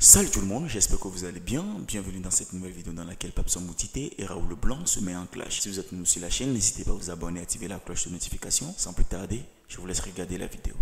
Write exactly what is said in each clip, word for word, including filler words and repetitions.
Salut tout le monde, j'espère que vous allez bien. Bienvenue dans cette nouvelle vidéo dans laquelle Papson Moutité et Raoul Leblanc se met en clash. Si vous êtes nouveau sur la chaîne, n'hésitez pas à vous abonner et activer la cloche de notification. Sans plus tarder, je vous laisse regarder la vidéo.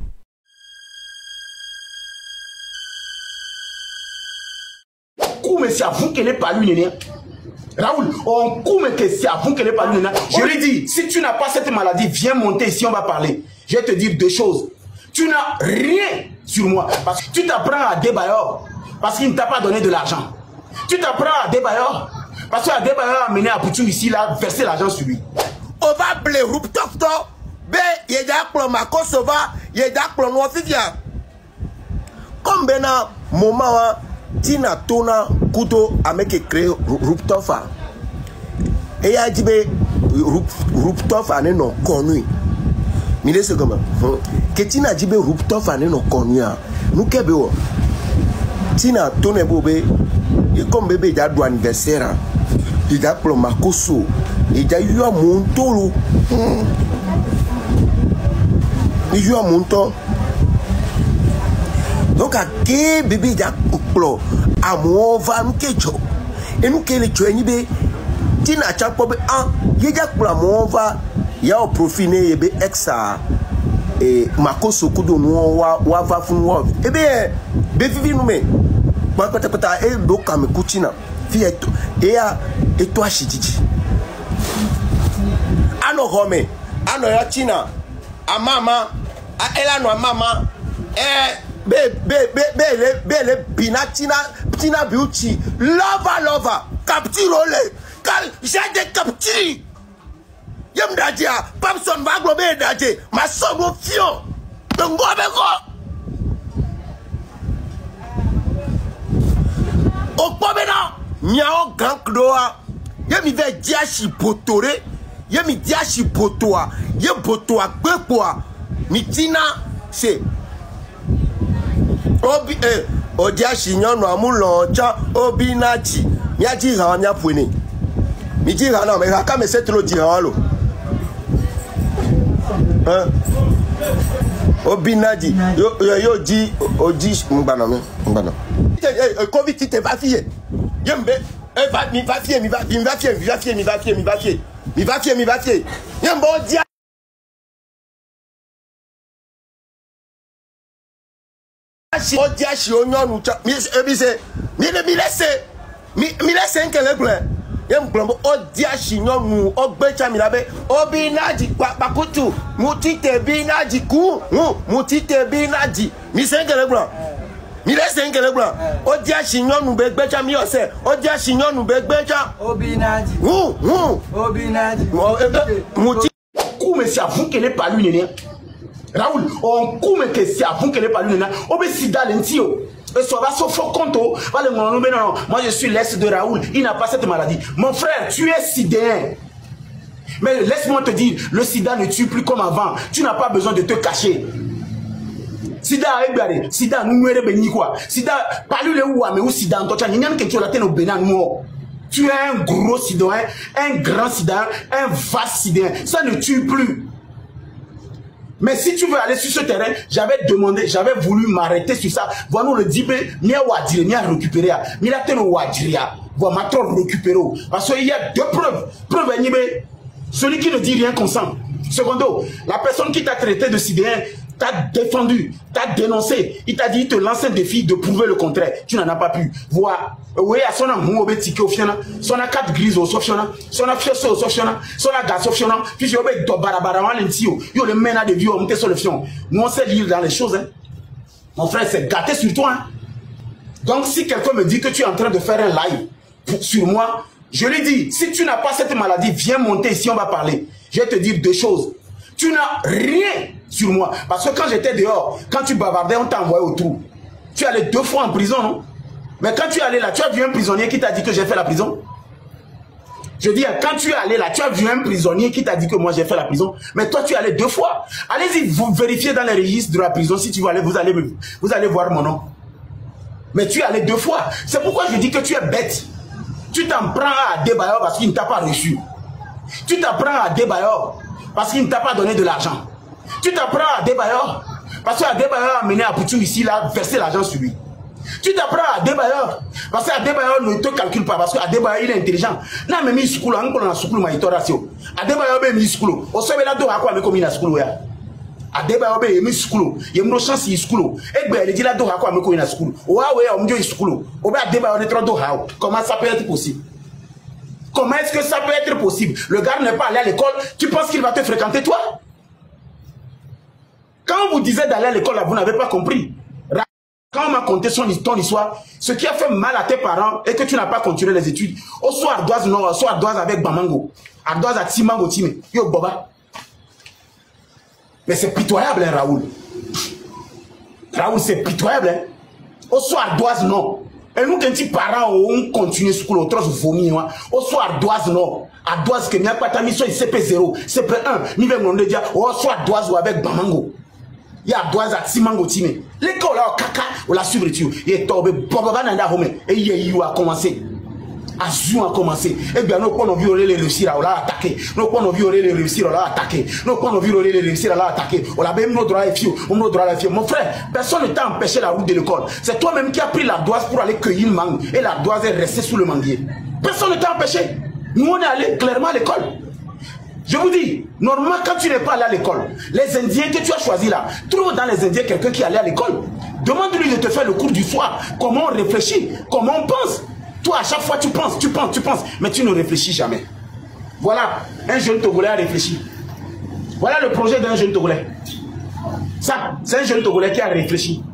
Mais c'est à vous qu'elle n'est pas lui, Raoul, on court, mais c'est à vous qu'elle n'est pas lui. Je lui dis, si tu n'as pas cette maladie, viens monter ici, on va parler. Je vais te dire deux choses. Tu n'as rien sur moi. Parce que tu t'apprends à Debayor parce qu'il ne t'a pas donné de l'argent. Tu t'apprends à Debayor parce que Debayor a amené à Poutou ici, là, verser l'argent sur lui. On va blé roup tokto. Be, yeda klo makosova, yeda klo nwofifia. Comme bena, moment, tina tona kuto ameke créé Ruptofa. Et ya dit be Ruptofa ne non connu. Mille secondes. Que tina dit be Ruptofa ne non connu. Nous kebe o. Tina tone bobe. Et comme bébé il a droit anniversaire. Il a plo makoso. Il a eu un montolo. Il a eu un montant. Donc, à quel bébé il a plo à mon van kejo. Et nous, quel est le bé, Tina Chapobe, ah, il a plo à mon va, il y a un profil, il y a exa, et Makoso Kudo, wa wa fun wa. Eh bien, bébé, nous, mais, moi, peut être, et donc, à me couchina, fille, et à, et toi, Chidji. Ano Rome, ano ya Tina, a mama, a elano a mama, eh, be, be, be, be, le, be, le, bina, Tina, Tina Beauty, lova, lova, capturole, cal, j'ai des captures. Yem dadia, Papson va glober dadia, ma somme fion, donc go avec au pomena, miao gang doa, yem il va diachi potore. Ye mi diachi botoa, ye botoa gbepoa, mi tina se obi eh o diachi nyonu amulon cha obi nachi mi aji ran nya pwene mi di ran na me ka me setlo di ran lo hein obi naji yo yo di oji ngbana me ngbana eh covid ti te va fier yembe eh va mi va fier mi va mi va fier mi va fier mi va fier mi va fier mi va fier, mi va fier. Y'a un bon dia. O dia shi o nyonu cha. Mi ebi se. Mi le mi laisse. Mi mi laisse un kele gle. Y'a un glombo o dia shi nyonu o gbe cha mi labe. O bi naji pa pakutu. Muti te bi naji ku. Mu muti te bi naji. Mi se un kele gle. Mi laisse un kele gle. O dia shi nyonu be gbe cha mi ose. O dia shi nyonu be gbe cha. Obinaji. Ouh, ouh. Obinaji. Mouti. Coup, mais c'est à vous qu'elle n'est pas lui, néné. Raoul, on coup, mais c'est à vous qu'elle n'est pas lui, néné. Obe sida lentio. Et ça va se faire compte. Va le non, non, non. Moi, je suis l'est de Raoul. Il n'a pas cette maladie. Mon frère, tu es sidéen. Mais laisse-moi te dire, le sida ne tue plus comme avant. Tu n'as pas besoin de te cacher. Sida aibare, sida nous nous béni quoi. Sida, parle le ou mais ou sida en toi, n'y a que tu la tête au bénin moi. Tu es un gros sidéen, un grand sidéen, un vaste sidéen. Ça ne tue plus. Mais si tu veux aller sur ce terrain, j'avais demandé, j'avais voulu m'arrêter sur ça. Voilà le dibé, ni à wadire, ni à récupérer. Ni à te wadire. Voilà ma trop récupérer. Parce qu'il y a deux preuves. Preuve, celui qui ne dit rien consent. Secondo, la personne qui t'a traité de sidéen t'a défendu, t'a dénoncé, il t'a dit, il te lance un défi de prouver le contraire. Tu n'en as pas pu. Voilà. Oui, à son amour, au bétique au fiana, son a quatre grises au sofiana, son a fiesse au sofiana, son a gaz au fiana, puis j'ai obéi de barabara, l'intio, yo le mena de vieux, on monte sur le fion. Nous, on sait lire dans les choses, hein. Mon frère, c'est gâté sur toi, hein. Donc, si quelqu'un me dit que tu es en train de faire un live pour, sur moi, je lui dis, si tu n'as pas cette maladie, viens monter ici, on va parler. Je vais te dire deux choses. Tu n'as rien sur moi. Parce que quand j'étais dehors, quand tu bavardais, on t'a envoyé au trou. Tu es allé deux fois en prison, non? Mais quand tu es allé là, tu as vu un prisonnier qui t'a dit que j'ai fait la prison? Je dis, quand tu es allé là, tu as vu un prisonnier qui t'a dit que moi j'ai fait la prison? Mais toi, tu es allé deux fois. Allez-y, vous vérifiez dans les registres de la prison. Si tu veux aller, vous allez, vous allez voir mon nom. Mais tu es allé deux fois. C'est pourquoi je dis que tu es bête. Tu t'en prends à Debayor parce qu'il ne t'a pas reçu. Tu t'en prends à Debayor parce qu'il ne t'a pas donné de l'argent. Tu t'en prends à Debayor parce que Debayor a amené à Poutou ici, là, verser l'argent sur lui. Tu t'apprends à Adebayor. Parce que Adebayor ne te calcule pas. Parce que Adebayor, il est intelligent. Non, mais il school, on a school, ma itoration. Adebayor, il school. On sait là, à quoi avec comme il a school. Adebayor, il school. Il y a une chance, il school. Et bien, il dit là, à quoi avec comme il a school. Ouais, ouais, on dit school. On va Adebayor, est trop d'oha. Comment ça peut être possible? Comment est-ce que ça peut être possible? Le gars n'est pas allé à l'école. Tu penses qu'il va te fréquenter, toi? Quand on vous disait d'aller à l'école, vous n'avez pas compris. Quand on m'a conté son ton histoire, ce qui a fait mal à tes parents et que tu n'as pas continué les études, au soir ardoise non, au soir ardoise avec Bamango, ardoise à Timango Time, yo Boba. Mais c'est pitoyable, hein, Raoul. Raoul, c'est pitoyable, hein. Au soir ardoise non. Et nous, quand tes parents ont continué ce cours, au vomi, au soir ardoise non. Ardoise que n'y a pas ta mission, C P zéro, C P un, ni même on dire, au soir ardoise ou avec Bamango. Il y a deux à Timango Time. L'école là, caca, on l'a subrétu. Il est tombé, Boba Nanda Home. Et il a commencé. Azou a commencé. Et bien, nous, quand on violé les réussir, on l'a attaqué. Nous, quand on violé les réussir, on l'a attaqué. Nous, quand on violé les réussir, on l'a attaqué. On a même nos droits à fier. On a nos droits à fier. Mon frère, personne ne t'a empêché la route de l'école. C'est toi-même qui as pris l'ardoise pour aller cueillir le mangue. Et l'ardoise est restée sous le manguier. Personne ne t'a empêché. Nous, on est allé clairement à l'école. Je vous dis, normalement, quand tu n'es pas allé à l'école, les Indiens que tu as choisis là, trouve dans les Indiens quelqu'un qui est allé à l'école. Demande-lui de te faire le cours du soir. Comment on réfléchit, comment on pense. Toi, à chaque fois, tu penses, tu penses, tu penses, mais tu ne réfléchis jamais. Voilà, un jeune Togolais a réfléchi. Voilà le projet d'un jeune Togolais. Ça, c'est un jeune Togolais qui a réfléchi.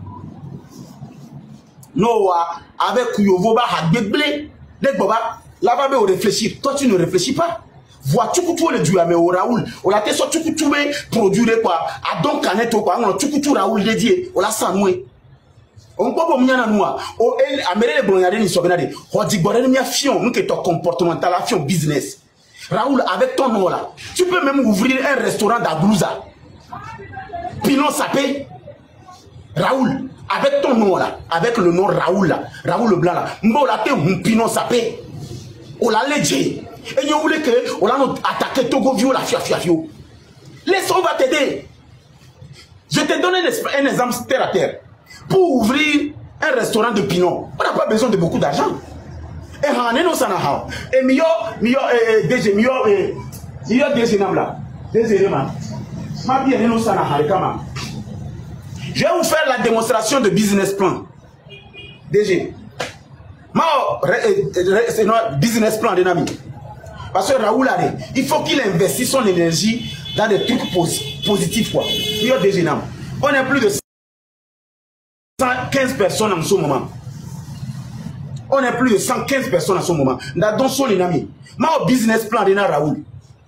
Noah, avec Yovoba, Hadbeble, Degboba, là-bas, on réfléchit. Toi, tu ne réfléchis pas. Vois-tu que tu le dis à mes Raoul, on l'a fait tu tu produire quoi, à donc canet quoi, on tu tu Raoul dédié, on l'a sanoué. On peut pas m'yana noa, o el amere le blonade ni sobenade, on dit boré ni fion, nous que ton comportemental fion business. Raoul avec ton nom là, tu peux même ouvrir un restaurant d'Ablouza. Pinon sapé. Raoul avec ton nom là, avec le nom Raoul là, Raoul le blanc là, mbola te Pinon sapé. On l'a léger. Et vous voulez que on a attaqué Togo Vio la fia fia fio. Laisse, on va t'aider. Je te donne un, un exemple terre à terre. Pour ouvrir un restaurant de Pinon, on n'a pas besoin de beaucoup d'argent. Et on nous sana et miyo miyo eh dg miyo eh miyo dg namla dg rema. Ma bien nous sana kama. Je vais vous faire la démonstration de business plan. D G. Ma c'est notre business plan de Nami. Parce que Raoul, il faut qu'il investisse son énergie dans des trucs positifs. Quoi. On est plus de cent quinze personnes en ce moment. On est plus de cent quinze personnes en ce moment. Dans son ami. Mon business plan de Raoul.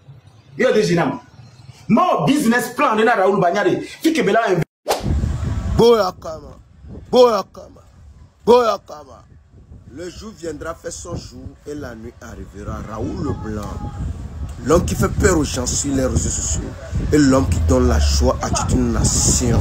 Mon business plan de Raoul Bagnade. Boyakama. Boyakama. Boyakama. Le jour viendra faire son jour et la nuit arrivera. Raoul le Blanc, l'homme qui fait peur aux gens sur les réseaux sociaux et l'homme qui donne la joie à toute une nation.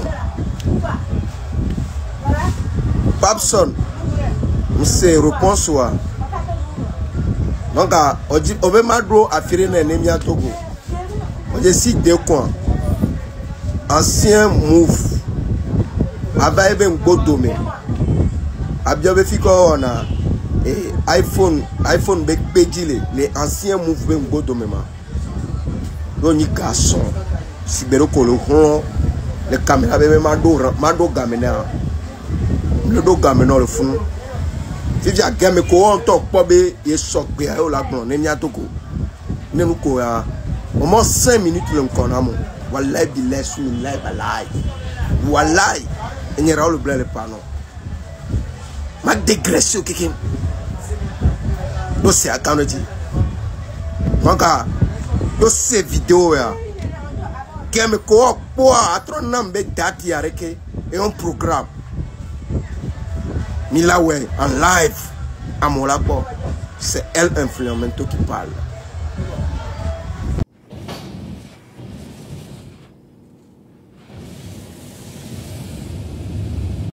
Babson, c'est réponse soit. Donc, on dit, on veut madro à Firene Nemia Togo. On dit si deux coins. Ancien move. Avec un beau domaine. Abia Fiko on a et iPhone iPhone bec pédile les anciens mouvements go domema doni garçon sibero kolo les caméras be mado mado gamena le do gamena le fun si ja game ko on tok po be e sok be ayo la gbon ne miatoko ne nu ko ya au moins cinq minutes le kona mo wallahi billahi sunnillahi balai wallahi en Raoul le Blanc le pano ma dégraissé quelqu'un donc c'est à quand on dit donc donc ces vidéos là qui me quoi pour attendre nambe date y arrêter et un programme Mila ouais en live à mon labo c'est elle influenceuse qui parle.